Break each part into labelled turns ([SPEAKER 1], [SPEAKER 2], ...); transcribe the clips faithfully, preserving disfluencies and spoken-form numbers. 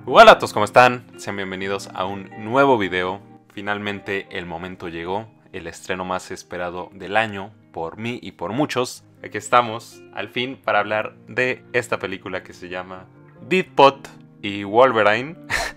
[SPEAKER 1] Hola a todos, ¿cómo están? Sean bienvenidos a un nuevo video. Finalmente el momento llegó, el estreno más esperado del año, por mí y por muchos. Aquí estamos, al fin, para hablar de esta película que se llama Deadpool y Wolverine.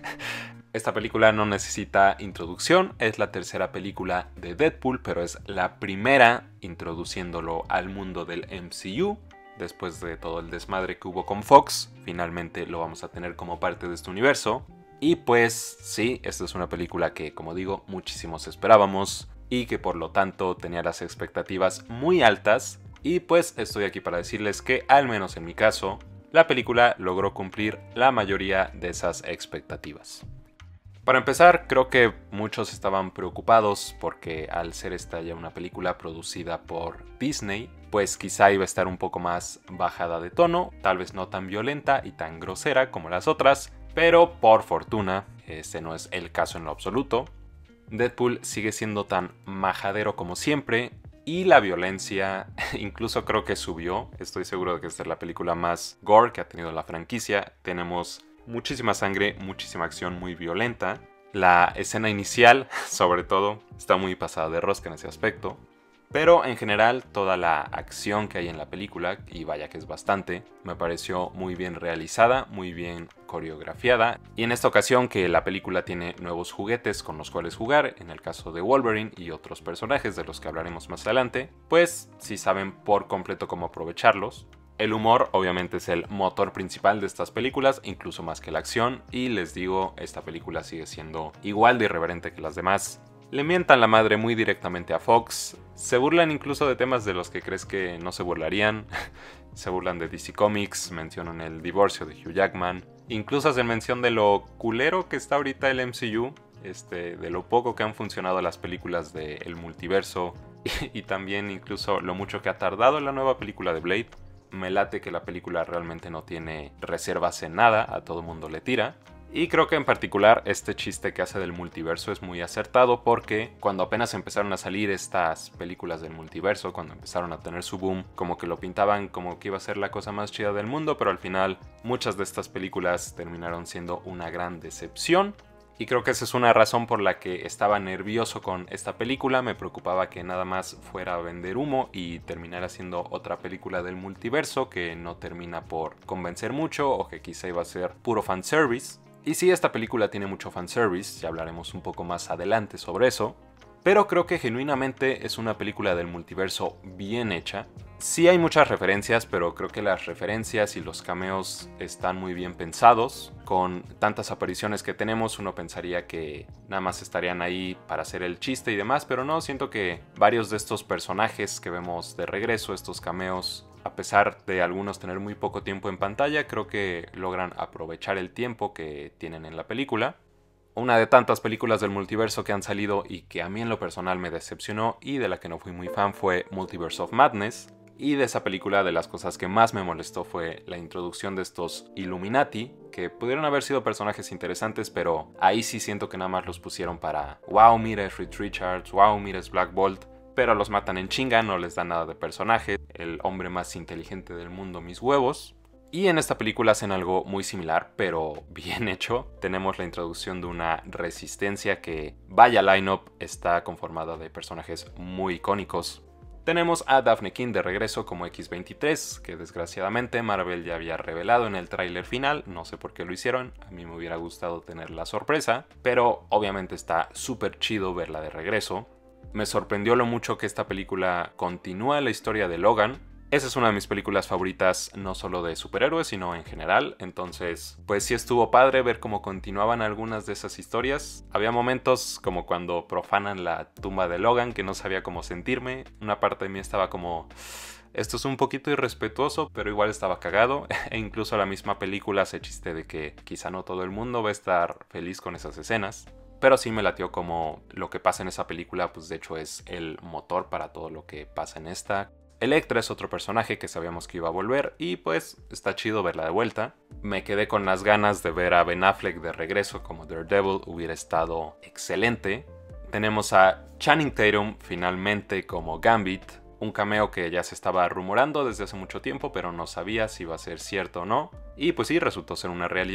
[SPEAKER 1] Esta película no necesita introducción, es la tercera película de Deadpool, pero es la primera introduciéndolo al mundo del M C U. Después de todo el desmadre que hubo con Fox, finalmente lo vamos a tener como parte de este universo. Y pues sí, esta es una película que, como digo, muchísimos esperábamos y que por lo tanto tenía las expectativas muy altas. Y pues estoy aquí para decirles que, al menos en mi caso, la película logró cumplir la mayoría de esas expectativas. Para empezar, creo que muchos estaban preocupados porque al ser esta ya una película producida por Disney, pues quizá iba a estar un poco más bajada de tono, tal vez no tan violenta y tan grosera como las otras, pero por fortuna, este no es el caso en lo absoluto. Deadpool sigue siendo tan majadero como siempre y la violencia incluso creo que subió. Estoy seguro de que esta es la película más gore que ha tenido la franquicia. Tenemos muchísima sangre, muchísima acción muy violenta. La escena inicial, sobre todo, está muy pasada de rosca en ese aspecto. Pero en general, toda la acción que hay en la película, y vaya que es bastante, me pareció muy bien realizada, muy bien coreografiada. Y en esta ocasión que la película tiene nuevos juguetes con los cuales jugar, en el caso de Wolverine y otros personajes de los que hablaremos más adelante, pues sí saben por completo cómo aprovecharlos. El humor obviamente es el motor principal de estas películas, incluso más que la acción, y les digo, esta película sigue siendo igual de irreverente que las demás. Le mientan la madre muy directamente a Fox, se burlan incluso de temas de los que crees que no se burlarían, se burlan de D C Comics, mencionan el divorcio de Hugh Jackman, incluso hacen mención de lo culero que está ahorita el M C U, este, de lo poco que han funcionado las películas del multiverso, y, y también incluso lo mucho que ha tardado la nueva película de Blade. Me late que la película realmente no tiene reservas en nada, a todo mundo le tira. Y creo que en particular este chiste que hace del multiverso es muy acertado porque cuando apenas empezaron a salir estas películas del multiverso, cuando empezaron a tener su boom, como que lo pintaban como que iba a ser la cosa más chida del mundo, pero al final muchas de estas películas terminaron siendo una gran decepción. Y creo que esa es una razón por la que estaba nervioso con esta película. Me preocupaba que nada más fuera a vender humo y terminara siendo otra película del multiverso que no termina por convencer mucho o que quizá iba a ser puro fanservice. Y sí, esta película tiene mucho fanservice, ya hablaremos un poco más adelante sobre eso. Pero creo que genuinamente es una película del multiverso bien hecha. Sí hay muchas referencias, pero creo que las referencias y los cameos están muy bien pensados. Con tantas apariciones que tenemos, uno pensaría que nada más estarían ahí para hacer el chiste y demás, pero no, siento que varios de estos personajes que vemos de regreso, estos cameos, a pesar de algunos tener muy poco tiempo en pantalla, creo que logran aprovechar el tiempo que tienen en la película. Una de tantas películas del multiverso que han salido y que a mí en lo personal me decepcionó y de la que no fui muy fan fue Multiverse of Madness. Y de esa película, de las cosas que más me molestó fue la introducción de estos Illuminati, que pudieron haber sido personajes interesantes, pero ahí sí siento que nada más los pusieron para wow, mira es Reed Richards, wow, mira es Black Bolt, pero los matan en chinga, no les dan nada de personaje, el hombre más inteligente del mundo, mis huevos. Y en esta película hacen algo muy similar, pero bien hecho. Tenemos la introducción de una resistencia que, vaya line-up, está conformada de personajes muy icónicos. Tenemos a Daphne King de regreso como equis veintitrés, que desgraciadamente Marvel ya había revelado en el tráiler final, no sé por qué lo hicieron, a mí me hubiera gustado tener la sorpresa, pero obviamente está súper chido verla de regreso. Me sorprendió lo mucho que esta película continúa la historia de Logan. Esa es una de mis películas favoritas, no solo de superhéroes, sino en general. Entonces, pues sí estuvo padre ver cómo continuaban algunas de esas historias. Había momentos como cuando profanan la tumba de Logan, que no sabía cómo sentirme. Una parte de mí estaba como, esto es un poquito irrespetuoso, pero igual estaba cagado. E incluso la misma película hace chiste de que quizá no todo el mundo va a estar feliz con esas escenas. Pero sí me latió como lo que pasa en esa película, pues de hecho es el motor para todo lo que pasa en esta. Elektra es otro personaje que sabíamos que iba a volver y pues está chido verla de vuelta. Me quedé con las ganas de ver a Ben Affleck de regreso como Daredevil, hubiera estado excelente. Tenemos a Channing Tatum finalmente como Gambit, un cameo que ya se estaba rumorando desde hace mucho tiempo pero no sabía si iba a ser cierto o no. Y pues sí, resultó ser una realidad.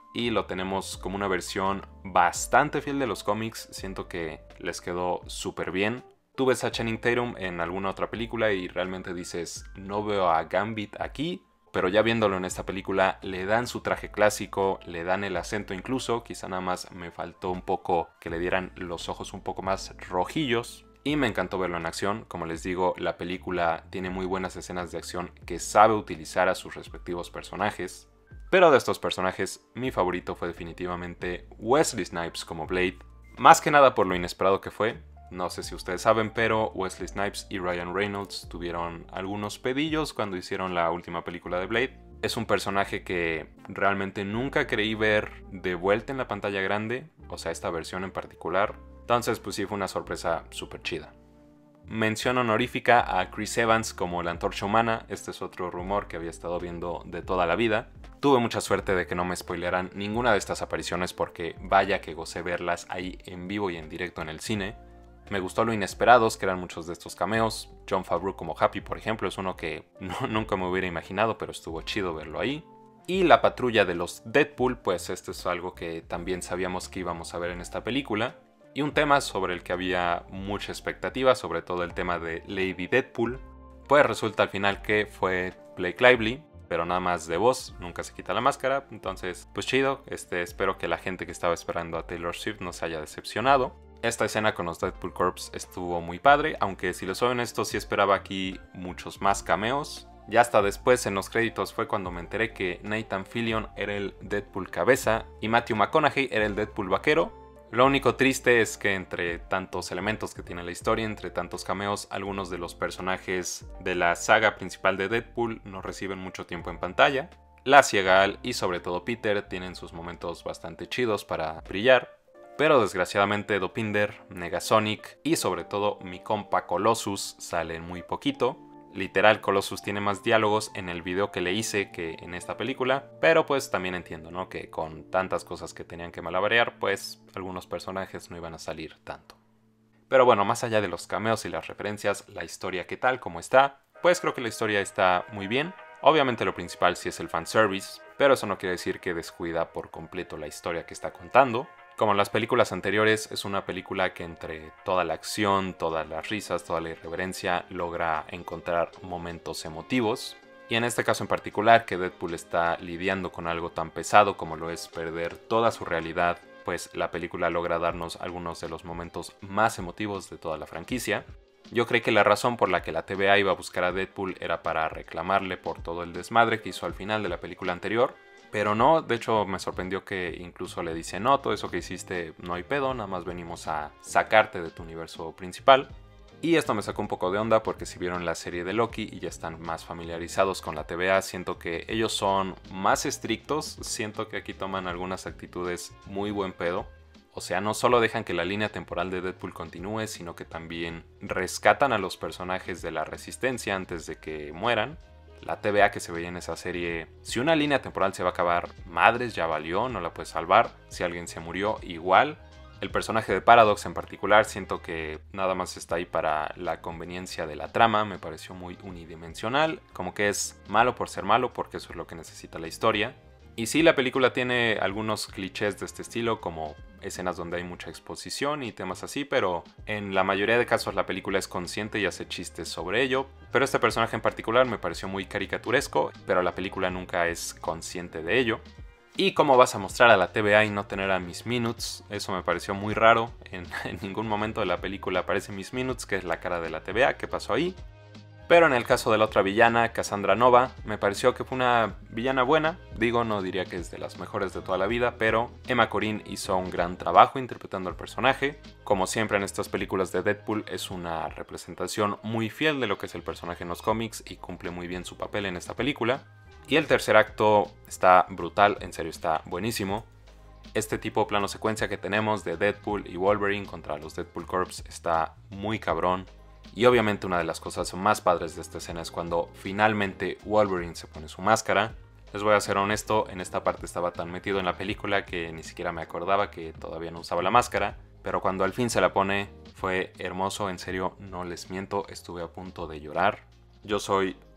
[SPEAKER 1] y lo tenemos como una versión bastante fiel de los cómics. Siento que les quedó súper bien. Tú ves a Channing Tatum en alguna otra película y realmente dices, no veo a Gambit aquí, pero ya viéndolo en esta película le dan su traje clásico, le dan el acento incluso, quizá nada más me faltó un poco que le dieran los ojos un poco más rojillos. Y me encantó verlo en acción. Como les digo, la película tiene muy buenas escenas de acción que sabe utilizar a sus respectivos personajes. Pero de estos personajes, mi favorito fue definitivamente Wesley Snipes como Blade. Más que nada por lo inesperado que fue. No sé si ustedes saben, pero Wesley Snipes y Ryan Reynolds tuvieron algunos pedillos cuando hicieron la última película de Blade. Es un personaje que realmente nunca creí ver de vuelta en la pantalla grande, o sea, esta versión en particular. Entonces, pues sí, fue una sorpresa súper chida. Mención honorífica a Chris Evans como la Antorcha Humana. Este es otro rumor que había estado viendo de toda la vida. Tuve mucha suerte de que no me spoilearan ninguna de estas apariciones porque vaya que gocé verlas ahí en vivo y en directo en el cine. Me gustó lo inesperados que eran muchos de estos cameos. Jon Favreau como Happy, por ejemplo, es uno que no, nunca me hubiera imaginado, pero estuvo chido verlo ahí. Y la patrulla de los Deadpool, pues esto es algo que también sabíamos que íbamos a ver en esta película. Y un tema sobre el que había mucha expectativa, sobre todo el tema de Lady Deadpool. Pues resulta al final que fue Blake Lively, pero nada más de voz, nunca se quita la máscara. Entonces, pues chido, este, espero que la gente que estaba esperando a Taylor Swift no se haya decepcionado. Esta escena con los Deadpool Corps estuvo muy padre, aunque si les soy honesto sí esperaba aquí muchos más cameos. Ya hasta después en los créditos fue cuando me enteré que Nathan Fillion era el Deadpool cabeza y Matthew McConaughey era el Deadpool vaquero. Lo único triste es que entre tantos elementos que tiene la historia, entre tantos cameos, algunos de los personajes de la saga principal de Deadpool no reciben mucho tiempo en pantalla. La Ciega y sobre todo Peter tienen sus momentos bastante chidos para brillar. Pero desgraciadamente Dopinder, Negasonic y sobre todo mi compa Colossus salen muy poquito. Literal, Colossus tiene más diálogos en el video que le hice que en esta película, pero pues también entiendo, ¿no? Que con tantas cosas que tenían que malabarear, pues algunos personajes no iban a salir tanto. Pero bueno, más allá de los cameos y las referencias, la historia qué tal, cómo está, pues creo que la historia está muy bien. Obviamente lo principal sí es el fanservice, pero eso no quiere decir que descuida por completo la historia que está contando. Como en las películas anteriores, es una película que entre toda la acción, todas las risas, toda la irreverencia, logra encontrar momentos emotivos. Y en este caso en particular, que Deadpool está lidiando con algo tan pesado como lo es perder toda su realidad, pues la película logra darnos algunos de los momentos más emotivos de toda la franquicia. Yo creí que la razón por la que la T V A iba a buscar a Deadpool era para reclamarle por todo el desmadre que hizo al final de la película anterior. Pero no, de hecho me sorprendió que incluso le dice, no, todo eso que hiciste no hay pedo, nada más venimos a sacarte de tu universo principal. Y esto me sacó un poco de onda porque si vieron la serie de Loki y ya están más familiarizados con la T V A, siento que ellos son más estrictos, siento que aquí toman algunas actitudes muy buen pedo. O sea, no solo dejan que la línea temporal de Deadpool continúe, sino que también rescatan a los personajes de la Resistencia antes de que mueran. La T V A que se veía en esa serie, si una línea temporal se va a acabar, madres, ya valió, no la puedes salvar. Si alguien se murió, igual. El personaje de Paradox en particular, siento que nada más está ahí para la conveniencia de la trama, me pareció muy unidimensional, como que es malo por ser malo, porque eso es lo que necesita la historia. Y sí, la película tiene algunos clichés de este estilo, como escenas donde hay mucha exposición y temas así, pero en la mayoría de casos la película es consciente y hace chistes sobre ello. Pero este personaje en particular me pareció muy caricaturesco, pero la película nunca es consciente de ello. Y cómo vas a mostrar a la T V A y no tener a Miss Minutes, eso me pareció muy raro. En, en ningún momento de la película aparece Miss Minutes, que es la cara de la T V A, ¿qué pasó ahí? Pero en el caso de la otra villana, Cassandra Nova, me pareció que fue una villana buena. Digo, no diría que es de las mejores de toda la vida, pero Emma Corrin hizo un gran trabajo interpretando al personaje. Como siempre en estas películas de Deadpool, es una representación muy fiel de lo que es el personaje en los cómics y cumple muy bien su papel en esta película. Y el tercer acto está brutal, en serio está buenísimo. Este tipo de plano secuencia que tenemos de Deadpool y Wolverine contra los Deadpool Corps está muy cabrón. Y obviamente una de las cosas más padres de esta escena es cuando finalmente Wolverine se pone su máscara. Les voy a ser honesto, en esta parte estaba tan metido en la película que ni siquiera me acordaba que todavía no usaba la máscara. Pero cuando al fin se la pone fue hermoso, en serio no les miento, estuve a punto de llorar. Yo soy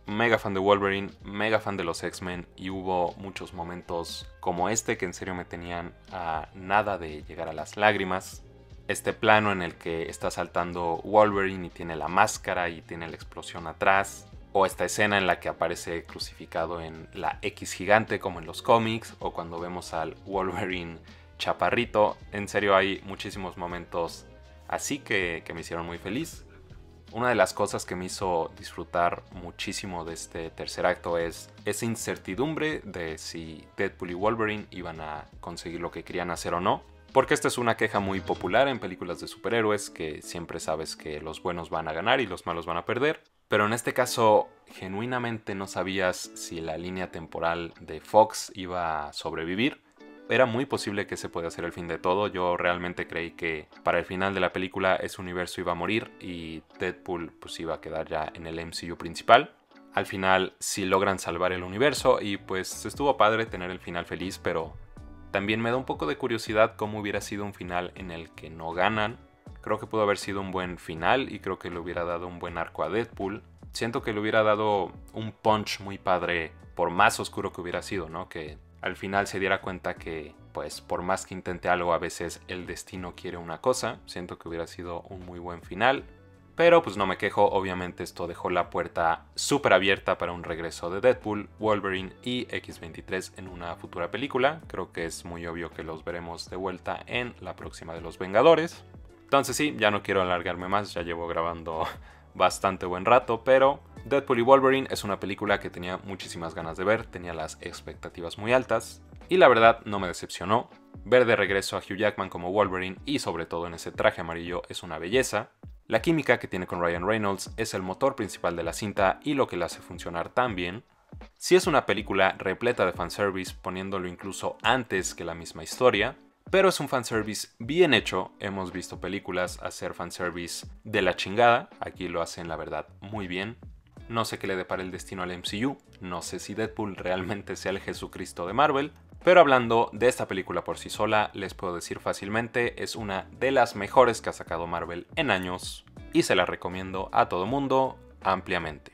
[SPEAKER 1] mega fan de Wolverine, mega fan de los X-Men y hubo muchos momentos como este que en serio me tenían a nada de llegar a las lágrimas. Este plano en el que está saltando Wolverine y tiene la máscara y tiene la explosión atrás. O esta escena en la que aparece crucificado en la X gigante como en los cómics. O cuando vemos al Wolverine chaparrito. En serio hay muchísimos momentos así que, que me hicieron muy feliz. Una de las cosas que me hizo disfrutar muchísimo de este tercer acto es esa incertidumbre de si Deadpool y Wolverine iban a conseguir lo que querían hacer o no. Porque esta es una queja muy popular en películas de superhéroes, que siempre sabes que los buenos van a ganar y los malos van a perder. Pero en este caso, genuinamente no sabías si la línea temporal de Fox iba a sobrevivir. Era muy posible que ese pueda ser el fin de todo. Yo realmente creí que para el final de la película ese universo iba a morir y Deadpool pues iba a quedar ya en el M C U principal. Al final sí logran salvar el universo y pues estuvo padre tener el final feliz, pero también me da un poco de curiosidad cómo hubiera sido un final en el que no ganan. Creo que pudo haber sido un buen final y creo que le hubiera dado un buen arco a Deadpool. Siento que le hubiera dado un punch muy padre por más oscuro que hubiera sido, ¿no? Que al final se diera cuenta que, pues, por más que intente algo, a veces el destino quiere una cosa. Siento que hubiera sido un muy buen final. Pero pues no me quejo, obviamente esto dejó la puerta súper abierta para un regreso de Deadpool, Wolverine y X veintitrés en una futura película. Creo que es muy obvio que los veremos de vuelta en la próxima de los Vengadores. Entonces sí, ya no quiero alargarme más, ya llevo grabando bastante buen rato, pero Deadpool y Wolverine es una película que tenía muchísimas ganas de ver, tenía las expectativas muy altas y la verdad no me decepcionó. Ver de regreso a Hugh Jackman como Wolverine y sobre todo en ese traje amarillo es una belleza. La química que tiene con Ryan Reynolds es el motor principal de la cinta y lo que la hace funcionar tan bien. Sí es una película repleta de fanservice, poniéndolo incluso antes que la misma historia, pero es un fanservice bien hecho. Hemos visto películas hacer fanservice de la chingada, aquí lo hacen la verdad muy bien. No sé qué le depara el destino al M C U, no sé si Deadpool realmente sea el Jesucristo de Marvel, pero hablando de esta película por sí sola, les puedo decir fácilmente, es una de las mejores que ha sacado Marvel en años y se la recomiendo a todo mundo ampliamente.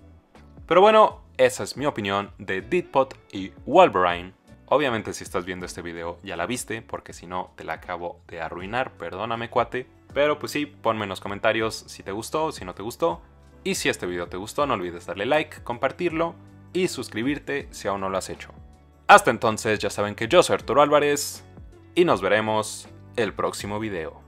[SPEAKER 1] Pero bueno, esa es mi opinión de Deadpool y Wolverine. Obviamente si estás viendo este video ya la viste, porque si no te la acabo de arruinar, perdóname cuate. Pero pues sí, ponme en los comentarios si te gustó, si no te gustó. Y si este video te gustó, no olvides darle like, compartirlo y suscribirte si aún no lo has hecho. Hasta entonces ya saben que yo soy Arturo Álvarez y nos veremos el próximo video.